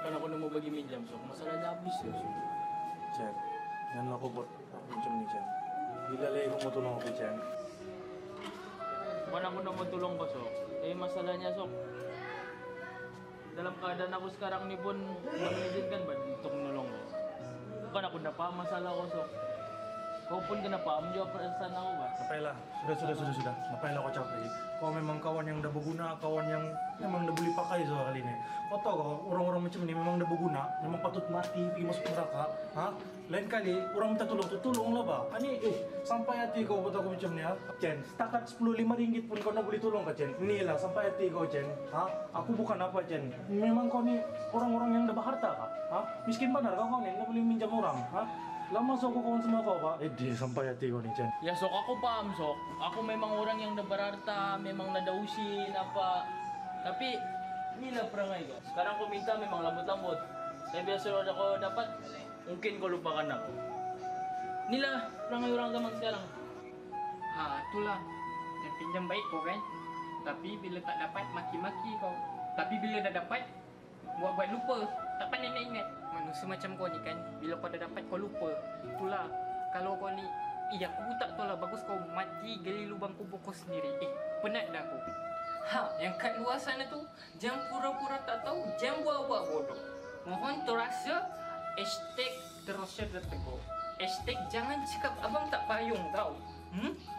Kan ako na mo bagi minjam sok. Masalah na habis ya sok. Chen, yan ako po. Minjam ni Chen. Dilalay ko mo tulong ako, Chen. Kan ako na magtulong ba sok? Eh masalah niya sok. Dalam keadaan aku sekarang ni pun mengizinkan ba untuk menolong ko. Kan ako na pa masalah ko sok. Kau pun kena paham juga perasaan aku ba? Napailah, sudah. Napailah ko capek. Kau memang kawan yang dah berguna, kawan yang memang dah boleh pakai soal kali ini. Kau tahu kau orang-orang macam ni memang dah berguna, memang patut mati pergi masuk neraka. Ha? Lain kali orang minta tolong tu tolonglah ba. Ani sampai hati kau buat aku macam ni ha. Chen, setakat 15 ringgit pun kau nak boleh tolong ke Chen? Inilah sampai hati kau Chen. Ha? Aku bukan apa Chen. Memang kau ni orang-orang yang dah berharta kah? Ha? Miskin benar kau ni, nak boleh minjam orang. Ha? Lama sok kau kawan sama kau pak? Dia sampai hati kau ni Chen. Ya sok aku paham sok. Aku memang orang yang dah berharta, memang nadausin apa. Tapi inilah perangai kau. Sekarang kau minta memang lambut-lambut. Saya biasa ada kau dapat, mungkin kau lupakan aku. Inilah perangai orang zaman sekarang. Itulah. Yang pinjam baik kau kan. Tapi bila tak dapat maki-maki kau. Tapi bila dah dapat buat lupa. Tak pandai nak ingat. Manusia macam kau ni kan, bila kau dah dapat kau lupa. Itulah. Kalau kau ni, aku tak tahu lah, bagus kau mati gali lubang kubur kau sendiri. Penat dah aku. Yang kat luar sana tu, jangan pura-pura tak tahu, jangan buat-buat bodoh. Mohon terasa, #terasa tertegur. #jangan cakap abang tak payung tau.